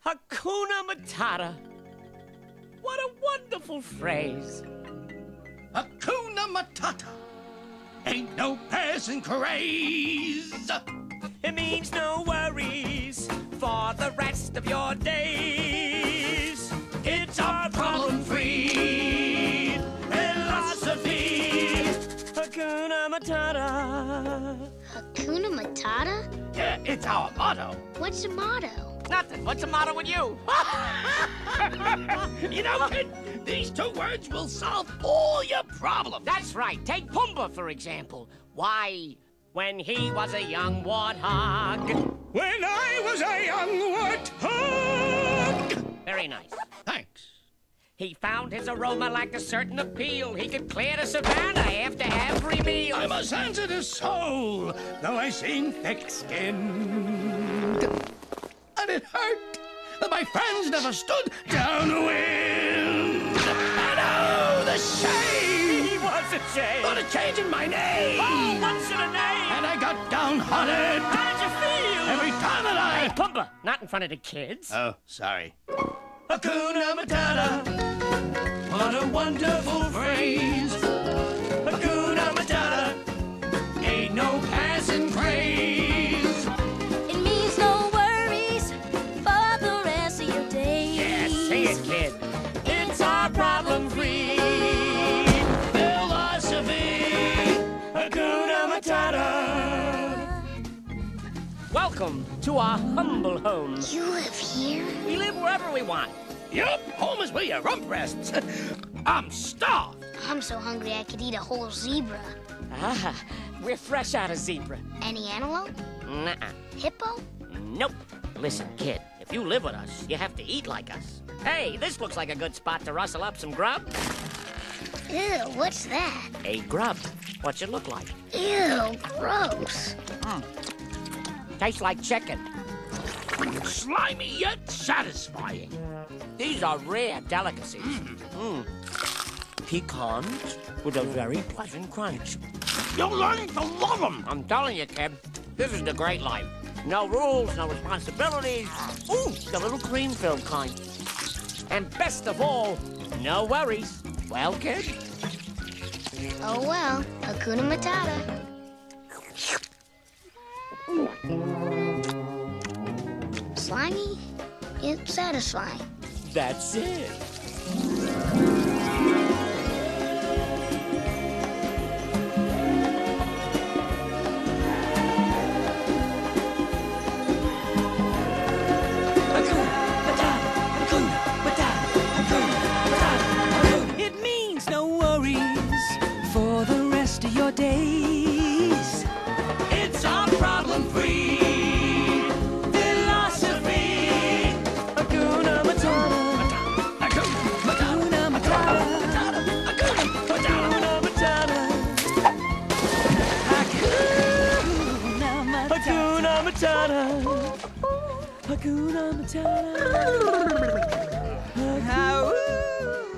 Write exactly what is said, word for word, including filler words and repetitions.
Hakuna Matata. What a wonderful phrase. Hakuna Matata. Ain't no passing craze. It means no worries for the rest of your days. It's our problem-free philosophy. Hakuna Matata. Hakuna Matata? Yeah, it's our motto. What's the motto? Nothing. What's the matter with you? You know, kid, these two words will solve all your problems. That's right. Take Pumbaa, for example. Why, when he was a young warthog... When I was a young warthog. Very nice. Thanks. He found his aroma like a certain appeal. He could clear the savannah after every meal. I'm a sensitive soul, though I seem thick-skinned. And it hurt that my friends never stood downwind. And oh, the shame! He was ashamed. Thought of changing my name. Oh, what's in a name? And I got downhearted. How did you feel? Every time that I... Hey, Pumbaa, not in front of the kids. Oh, sorry. Hakuna Matata. What a wonderful phrase. Hakuna Matata. Ain't no passing craze. It means no worries for the rest of your days. Yeah, sing it, kid. It's our problem-free Philosophy. Hakuna Matata. Welcome to our humble home. You live here? We live wherever we want. Yup, home is where your rump rests. I'm starved. I'm so hungry I could eat a whole zebra. Ah, we're fresh out of zebra. Any antelope? Nuh-uh. Hippo? Nope. Listen, kid, if you live with us, you have to eat like us. Hey, this looks like a good spot to rustle up some grub. Ew, what's that? A grub. What's it look like? Ew, gross. Mm. Tastes like chicken. Slimy yet satisfying. These are rare delicacies. Mm. Mm. Pecans with a very pleasant crunch. You're learning to love them. I'm telling you, kid, this is the great life. No rules, no responsibilities. Ooh, the little cream-filled kind. And best of all, no worries. Well, kid? Oh well, Hakuna Matata. Slimy, yet satisfying. That's it. It means no worries for the rest of your days. It's our problem-free philosophy. Hakuna Matata. Hakuna Matata. Hakuna Matata. Hakuna Matata. Hakuna Matata. Hakuna Matata.